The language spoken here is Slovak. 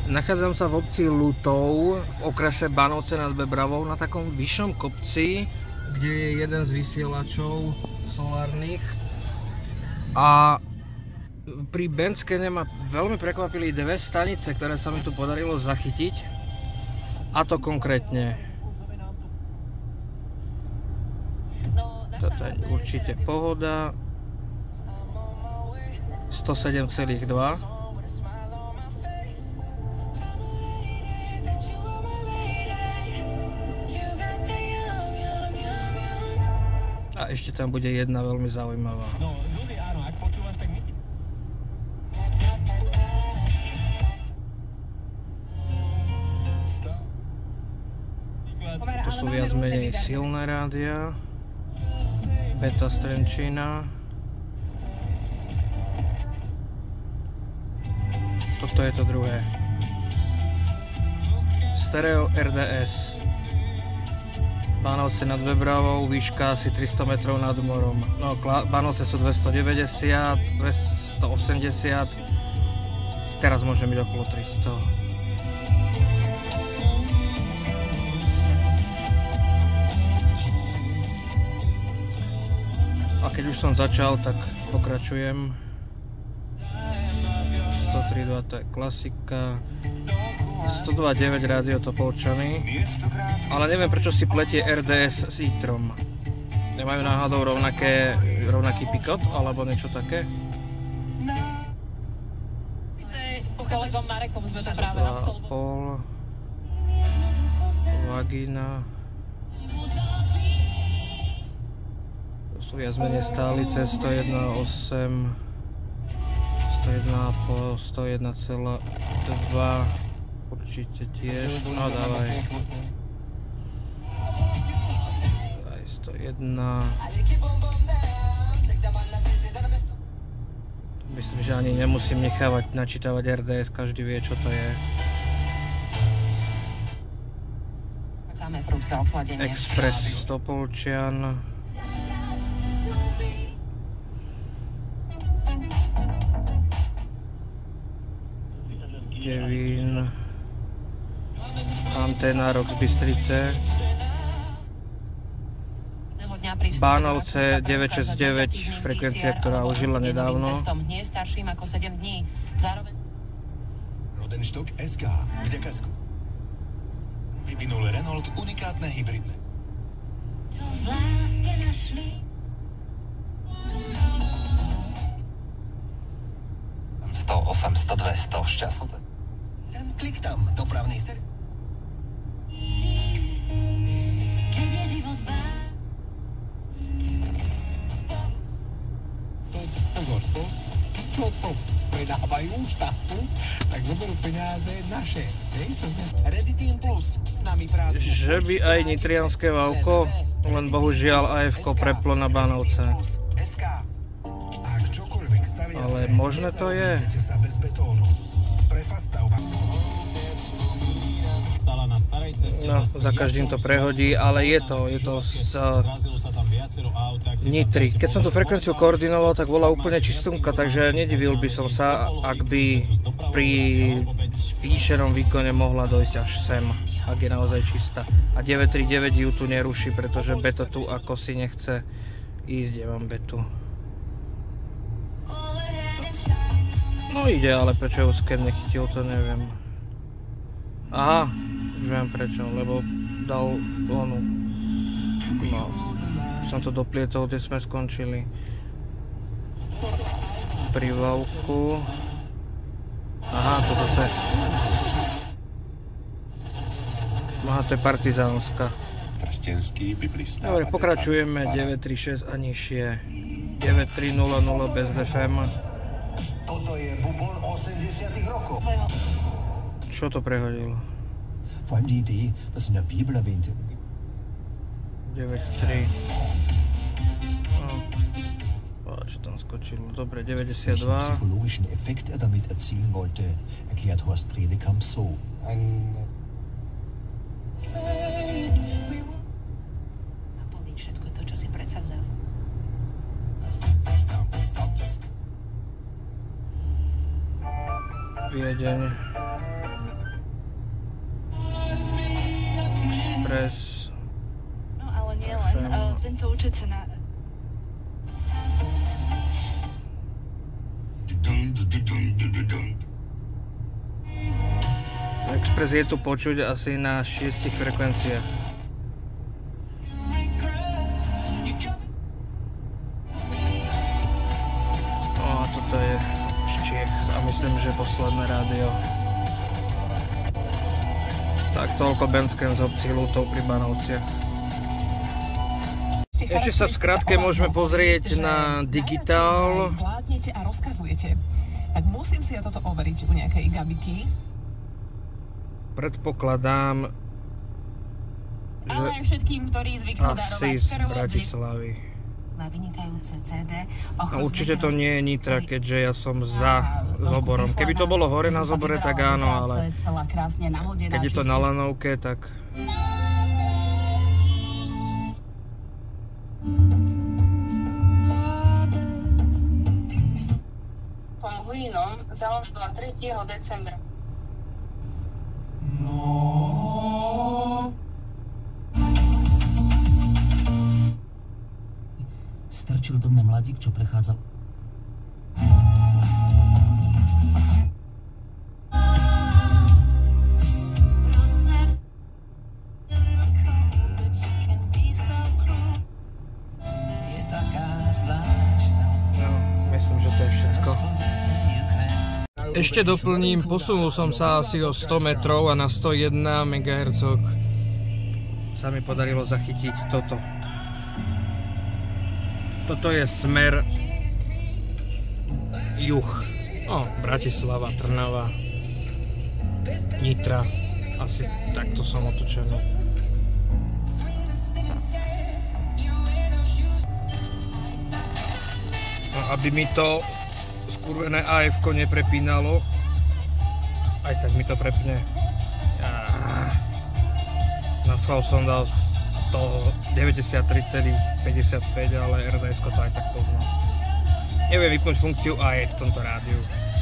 Nachádzam sa v obci Lutov v okrese Banovce nad Bebravou na takom vyššom kopci, kde je jeden z vysielačov solárnych. A pri bandscane ma veľmi prekvapili dve stanice, ktoré sa mi tu podarilo zachytiť. A to konkrétne. Toto je určite Pohoda 107,2. A ešte tam bude jedna veľmi zaujímavá. No, Zuzi, áno, ak počúvaš, tak To sú viac menej silné rádia. Beta Strenčína. Toto je to druhé. Stereo RDS. Banovce nad Bebravou, výška asi 300 metrov nad morom. No, Banovce sú 290, 280. Teraz môže byť okolo 300. A keď už som začal, tak pokračujem. 103.2 to je klasika. 102.9 rádio Topolčany. Ale neviem, prečo si pletie RDS s ITRom. Nemajú náhodou rovnaký pikot alebo niečo také? S kolegom Marekom sme to práve absolvovali. Vagina. To sú viac menej stálice 101.8, 101.5, 101.2. Určite tiež, no dávaj. Aj 101. Myslím, že ani nemusím načítavať RDS, každý vie, čo to je. Express Topolčian. Kevin. Anténa Rock z Bystrice. Bánovce 969, frekvencia, ktorá užila nedávno. Rodenstock SK, vďaka vyvinul Renault unikátne hybridné. 108, 102, 100, šťastnú cestu. Sem klik tam, dopravný ser. Keď je život Pozor, čo to predávajú štátu, tak zoberú peniaze naše. Ready Team Plus s nami prácu. Že by aj nitrianské Vavko, len bohužiaľ AF-ko preplo na Banovce. Ale možné to je. No, za každým to prehodí, ale je to z Nitry. Keď som tú frekvenciu koordinoval, tak bola úplne čistunka, takže nedivil by som sa, ak by pri zvýšenom výkone mohla dojsť až sem, ak je naozaj čistá. A 939 ju tu neruší, pretože Beto tu ako si nechce ísť, kde mám Betu. No ide, ale prečo ju sken nechytil, to neviem. Aha, už viem prečo, lebo dal onu. No, som to doplietol, kde sme skončili. Pri Vavku. Aha, to zase. Aha, to je partizánska. Dobre, pokračujeme 936 a nižšie. 9300 bez FM. Toto je bubon 80 rokov. Čo to prehodilo? Vor allem die Idee, das in der Bibel erwähnte. 9.3. Čo tam skočilo? Dobre, 92. Welchen psychologischen Effekt damit erzielen wollte, erklärt Horst Bredekamp so. Naplniť všetko to, čo si predsavzal. Viedeň. Uczyć na... Express je tu počuť asi na 6 frekvenciách. No a toto je z Čiech a myslím, že posledné rádio. Tak toľko Bensken z obcí Lutov pri Banovciach. Ešte sa v skratke môžeme pozrieť na digitál. Vládnete a rozkazujete. Tak musím si ja toto overiť u nejakej Gabiky. Predpokladám, že Ale aj všetkým, ktorí zvyknú asi darovať z krv, Bratislavy. Na vynikajúce CD. No určite to nie je Nitra, keďže ja som za Zoborom. Keby to bolo hore na Zobore, tak áno, ale keď je to na lanovke, tak... Tom Huinom založila 3. decembra. Strčil do mňa mladík, čo prechádzal. Myslím, že to je všetko. Ešte doplním, posunul som sa asi o 100 metrov a na 101 MHz sa mi podarilo zachytiť toto. Toto je smer juh. No, Bratislava, Trnava, Nitra. Asi takto som otočený. No, aby mi to skurvené AF-ko neprepínalo, aj tak mi to prepne. Na schvál som dal 93,55, ale RDS-ko to aj tak poznám. Neviem vypnúť funkciu AF v tomto rádiu.